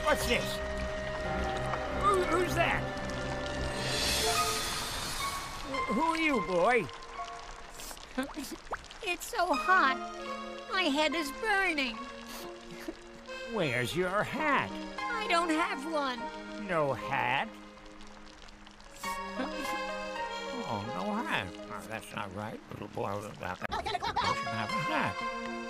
What's this? Who's that? Who are you, boy? It's so hot. My head is burning. Where's your hat? I don't have one. No hat? Oh, no hat. Oh, that's not right. Little boy, you should have a hat.